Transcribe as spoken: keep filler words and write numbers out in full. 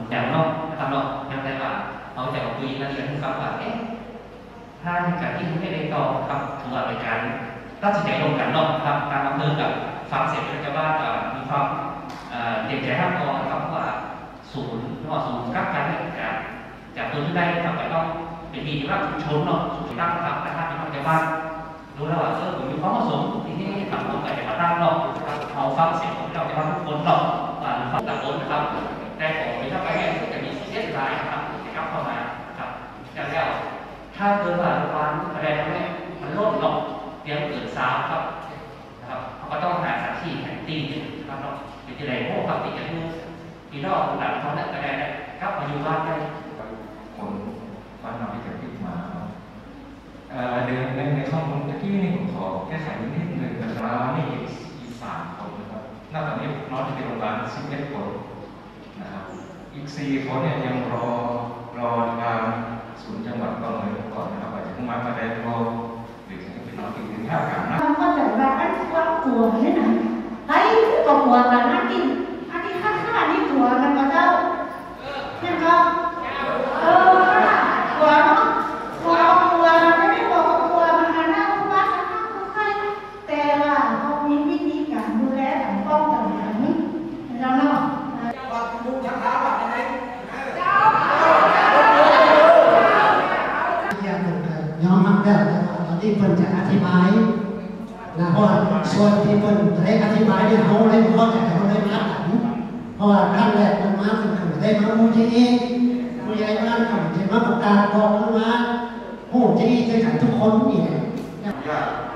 อย่างนอกนะครับเนาะอย่างไรว่าเราจะคุยรายละเอียดให้ฟังว่าเอ๊ะถ้าการที่ไม่ได้ต่อครับถือว่าเป็นการตัดสินใจลงกันเนาะครับการดำเนินกับฟังเสียงประชาชนมีความเด็กใจห้ามต่อนะครับว่าศูนย์ว่าศูนย์กับการเรียนการจากตัวที่ได้ทำไปต้องเป็นที่ที่รักชุมชนเนาะศูนย์รักครับแต่ถ้าเป็นประชาชนรู้แล้วว่าเออผมมีความเหมาะสมที่นี่ทำตรงไปมาตั้งเนาะเอาฟังเสียงของเราจะมาทุกคนเนาะอ่าฟังตะโกนนะครับแต่ของมีถ้าไปเนี่ยจะมีเส้นลายครับที่เข้ามาครับอย่างแล้วถ้าเกิดว่าวันอะไรเนี่ยมันลดลงเตรียมเกิดซ้ำครับนะครับเขาก็ต้องหาสถานที่แห่งตีครับเนาะเป็นที่ไหนพวกเขาติดกันที่ที่นอกหลังเขาเนี่ยก็ได้ครับมาอยู่บ้านได้คนบ้านเราที่เกิดขึ้นมาเดือนในในข้อมูลเมื่อกี้นี่ผมขอแก้ไขนิดนึงเราไม่อีกอีกสามคนนะครับนอกจากนี้น้องที่เป็นโรงพยาบาลสิบเอ็ดคนนะครับอีกสี่คนเนี่ยยังรอรอทางศูนย์จังหวัดก่อนเลยก่อนนะครับอาจจะต้องมาประเด็นรอหรือจะเป็นน้องอีกถึงห้ากันนะก็แต่ว่าอันว่ากลัวนี่นะไอ้ก็กลัวกันนะกินอันที่ข้าข้านี่กลัวกันก็เจ้าเนี่ยก็เออกลัวเนาะกลัวกลัวไม่ได้บอกกลัวมันหน้าบ้านหน้าใครแต่ว่าเขามีวิธีการดูแลสังคมต่างๆนี่เราเนาะว่าดูทางเท้าแบบไหนเจ้าอย่างยอมรับได้ตอนที่เพิ่นจะอธิบายนะเพราะส่วนที่เพิ่นได้อธิบายเนี่ยเขาได้เข้าใจเขาได้มาถันเพราะว่าขั้นแรกมันมาถึงได้มามูที่เองผู้ใหญ่บ้านเขาจะมาประกาศบอกมาผู้ที่จะขันทุกคนนี่แหละ